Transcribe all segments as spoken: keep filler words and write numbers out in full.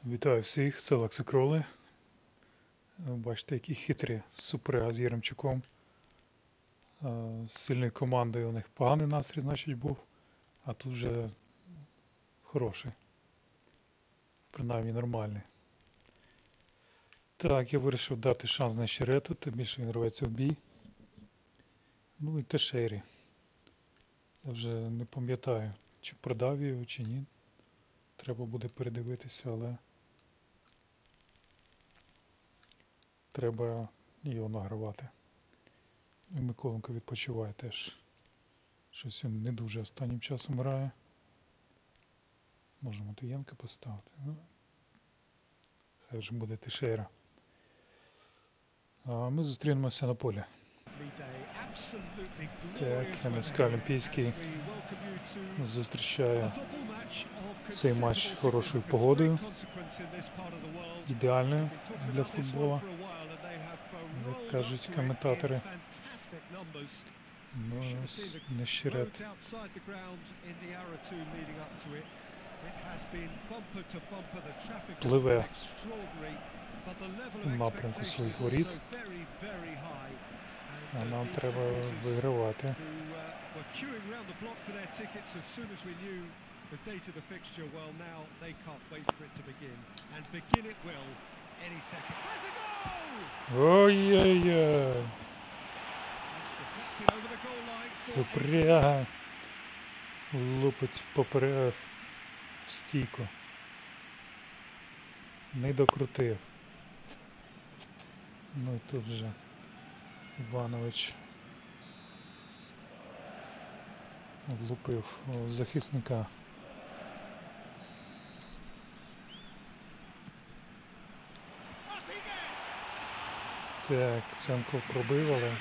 Вітаю всіх, це Лексикроли. Бачите, які хитрі супрега з Єремчуком. З сильною командою у них поганий настрій, значить, був, а тут вже хороший. Принаймні нормальний. Так, я вирішив дати шанс на Щерету, тим більше він рветься в бій. Ну і Тешері. Я вже не пам'ятаю, чи продав його, чи ні. Треба буде передивитися, але треба його награвати. І Миколенко відпочиває теж. Щось він не дуже останнім часом грає. Можемо Матвієнка поставити. Ну, хай вже буде Тешера. А ми зустрінемося на полі. Так, ем ес ка Олімпійський зустрічає цей матч хорошою погодою. Ідеальною для футболу, як кажуть коментатори. Ну, ось Нещерет пливе в напрямку своїх воріт, а нам треба вигравати. Ой-ой-ой! Супряга лупить поперед в стійку. Не докрутив. Ну і тут же Іванович влупив захисника. Так, Ценков пробив, але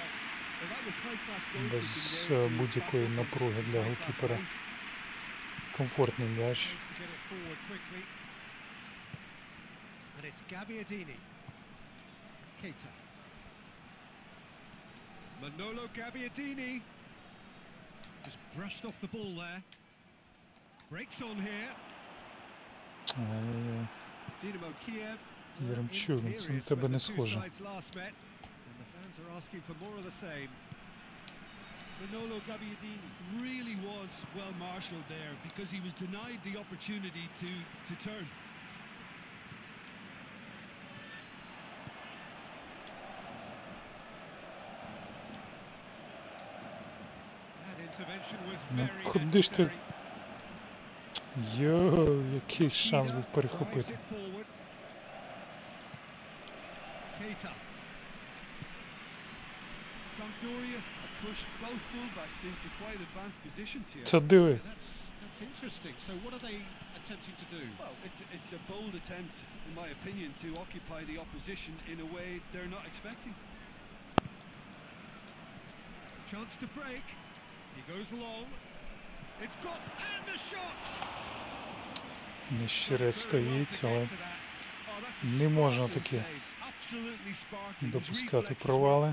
без будь-якої напруги для голкіпера. Комфортний м'яч. Manolo Gabbiadini just brushed off the ball there. Breaks on here. Dynamo Kiev. Єремчук, це на тебе не схоже. Manolo Gabbiadini really was well marshaled there because he was denied the opportunity to to turn. Ну, куди ж ти? Йо, який шанс був перехопити. Це диви. Chance to break. He goes long. It's got and the shot. Нещерет стоїть, але не можна таке допускати провали.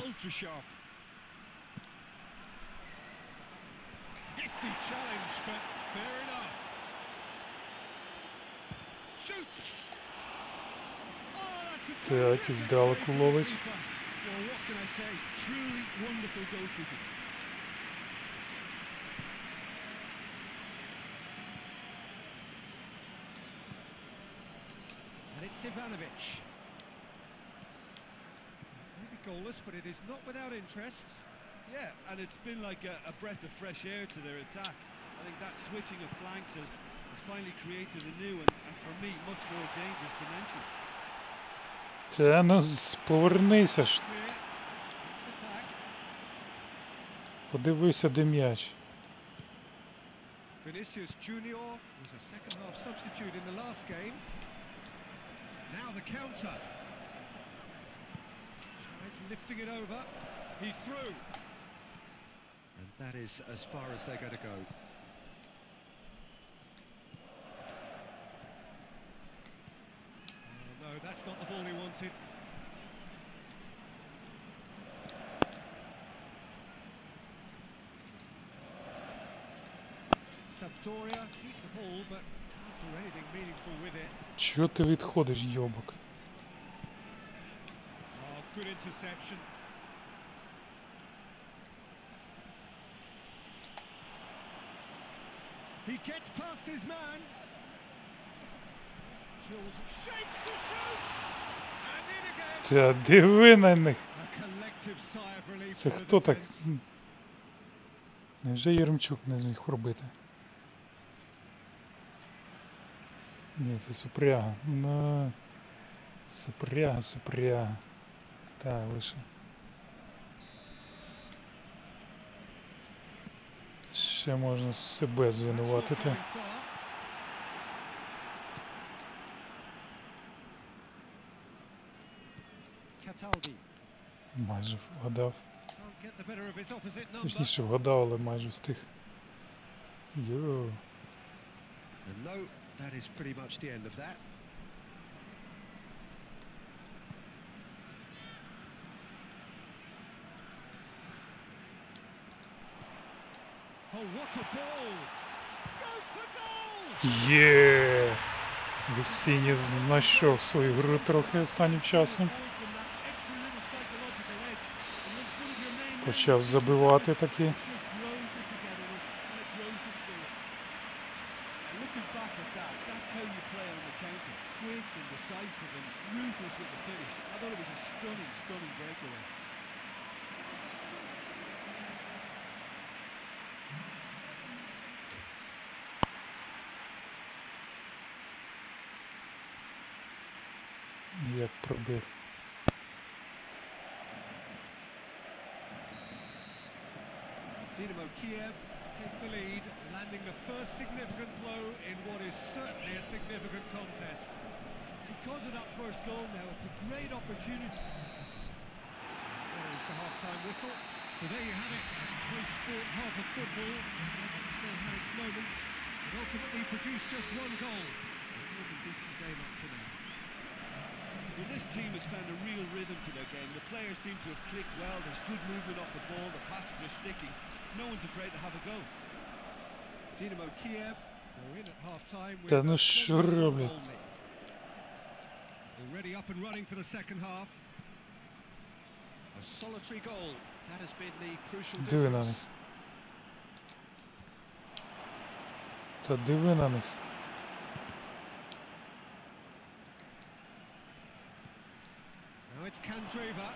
Так, і здалеку ловить. It's Ivanovic. Maybe goalless, but it is not without interest. Yeah, and it's been like a, a breath of fresh air to their attack. I think that switching of flanks has, has finally created a new and, and for me, much more dangerous dimension. Та ну повернися ж. Подивися, де м'яч. Vinicius Junior was a second half substitute in the last game. Now the counter. Tries lifting it over. He's through. And that is as far as they're going to go. Oh, no, that's not the ball he wanted. Sampdoria keep the ball, but can't for anything meaningful with it. Чого ти відходиш, йобок? Oh, good interception. He gets past his man. Jules shapes to shoot. And in again. Та диви на них! A collective sigh of relief Це for the хто так? defence. М. Невже Єремчук не зміг робити? Ні, це Супряга. Ну, Супряга, Супряга. Та, лише. Ще можна себе звинуватити. Going far. Cataldi Майже вгадав. can't get the better of his opposite number. Точніше вгадав, але майже встиг. Йо. And no, that is pretty much the end of that. Oh, what a ball! Goes for goal! Є! Весіння знайшов свою гру трохи останнім часом. Почав забивати таки. Looking back at that, that's how you play on the counter. Quick and decisive and ruthless with the finish. I thought it was a stunning, stunning breakaway. Як пробив. Dynamo Kiev take the lead, landing the first significant blow in what is certainly a significant contest. Because of that first goal now, it's a great opportunity. There is the half-time whistle. So there you have it. Half sport, half of football. It still had its moments. It ultimately produced just one goal. A really decent game up to now. Well, this team has found a real rhythm to their game. The players seem to have clicked well. There's good movement off the ball. The passes are sticking. No one's afraid to have a go. Dynamo Kiev are in at half-time with Та ну a що one-goal роблять? lead. Already up and running for the second half. A solitary goal. That has been the crucial Диви на них. difference. Та диви на них. Now it's Kandreva.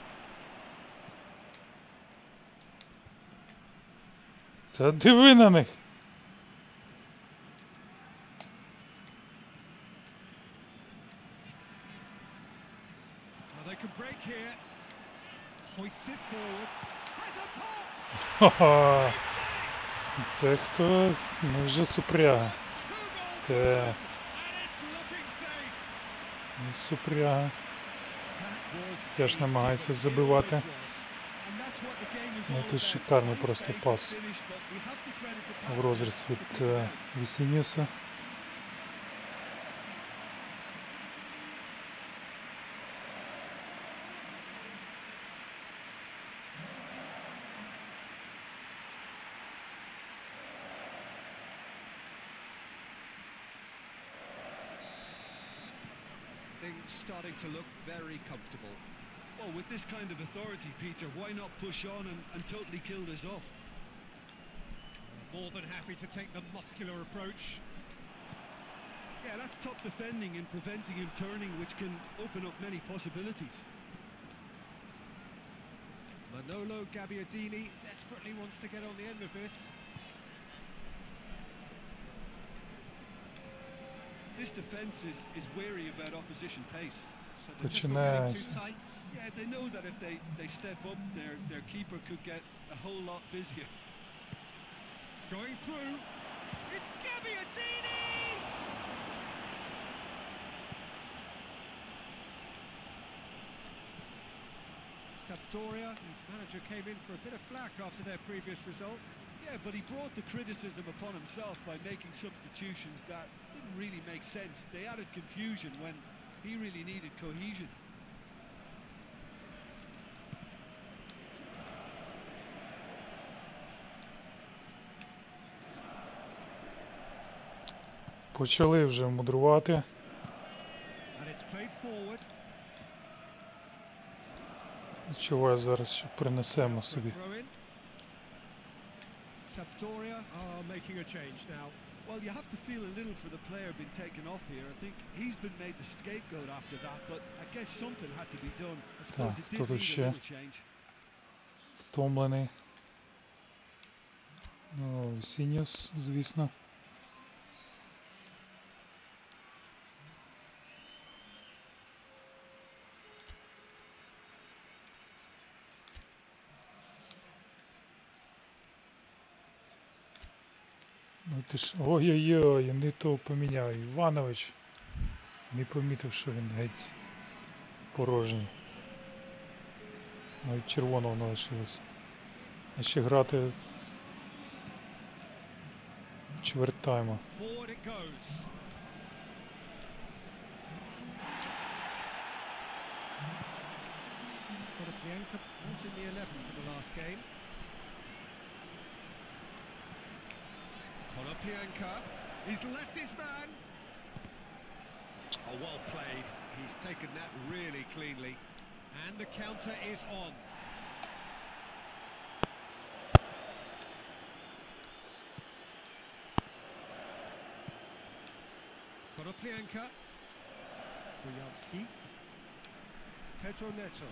Та диви на них. Now they can break here. Hoists it forward. Has a pop. Ха-ха. Це хто? Ну вже Супряга. Two goal Та, and it's looking safe. ну Супряга. That was Теж a намагається different- it забивати. always was. And that's what the game is Ну all тут about. шикарний High просто space пас and finish, but we have to credit the в pass розріз to від pick it е, out. Вісінюса. Things starting to look very comfortable. Well, with this kind of authority, Peter, why not push on and, and totally kill this off? More than happy to take the muscular approach. Yeah, that's top defending and preventing him turning, which can open up many possibilities. Manolo Gabbiadini desperately wants to get on the end of this. This defence is, is wary about opposition pace. So they're just not getting too Починається. tight. Yeah, they know that if they, they step up, their, their keeper could get a whole lot busier. Going through. It's Gabbiadini! Sampdoria, whose manager came in for a bit of flack after their previous result. Yeah, but he brought the criticism upon himself by making substitutions that didn't really make sense. They added confusion when he really needed cohesion. Почали вже мудрувати. And it's played forward. Відчуваю зараз, що принесемо For a собі. throw-in. Sampdoria are making a change now. Well, you have to feel a little for the player being taken off here. I think he's been made the scapegoat after that, but I guess something had to be done. I suppose Так, it хто did тут need a ще? little change. Втомлений. Ну, Вісіньос, звісно. Ну ти ж. Ой-ой-ой, не то поміняв. Іванович. Не помітив, що він геть порожній. Навіть червоного не лишилося. А ще грати чверть тайма. Forward it goes. Konoplyanka was in the eleven for the last game. Konoplyanka, he's left his man. Oh, well played. He's taken that really cleanly. And the counter is on. Konoplyanka. Boyalski. Pedro Neto.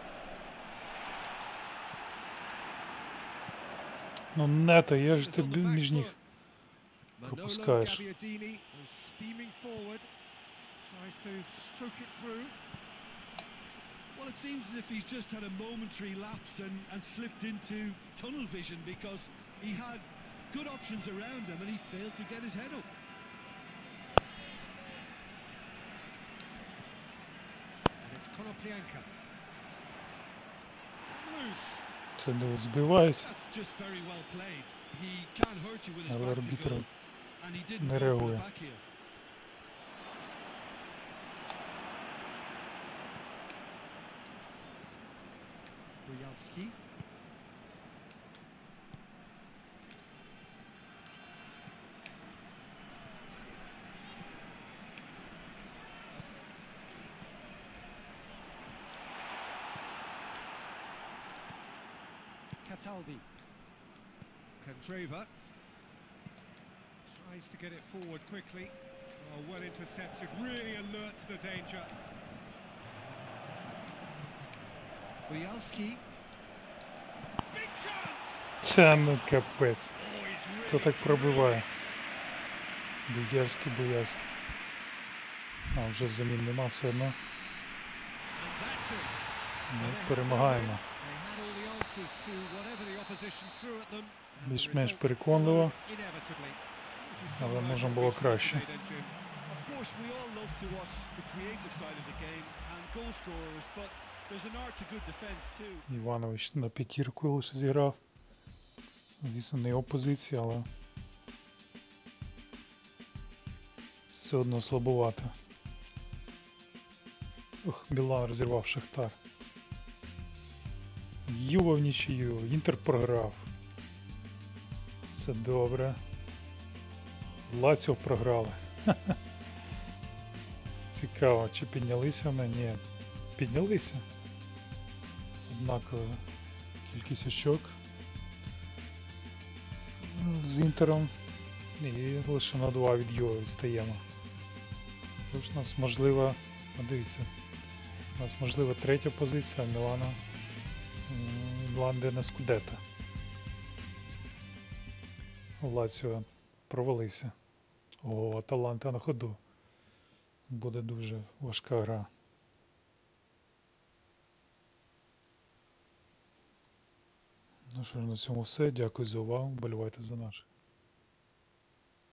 Ну нето, я ж It's ти on the бі- back між них foot. Manolo пропускаєш. Gabbiadini was steaming forward. Tries to stroke it through. Well, it seems as if he's just had a momentary lapse and, and slipped into tunnel vision because he had good options around him and he failed to get his head up. And it's Konoplyanka. It's come loose. Це не збивають, That's just very well played. He can't hurt you with his але back to арбітр goal, and he didn't не go for the реагує. back heel. Boyalski. Cataldi. Candreva tries to get it forward quickly. Oh, well intercepted, really alert to the danger. Boyalski. Big chance! Це ну капець. Oh, he's Хто really так пробиває? through it. Буярський, Буярський. А, вже замін нема все одно. And that's it. Ми So they have перемагаємо. They had all the answers to whatever the opposition threw at them. and the Більш-менш result переконливо, followed inevitably. Which is але somewhere можна what було we've seen краще. today, don't you? Of course, we all love to watch the creative side of the game and goal scorers, but there's an art to good defence too. Іванович на п'ятірку лише зіграв. Звісно, не його позиція, але все одно слабувато. Ох, Білан розірвав Шахтар. Юва в нічию, Інтер програв. Це добре. Лаціо програли. Ха-ха. Цікаво, чи піднялися вони? Ні. Піднялися. Однакова кількість очок з Інтером. І лише на два від Юви відстаємо. Тож у нас можлива, а дивіться, у нас можлива третя позиція, а Мілана м, Мілан йде на Скудетто. Лаціо провалився. О, Аталанта на ходу. Буде дуже важка гра. Ну що ж, на цьому все. Дякую за увагу. Вболівайте за наших.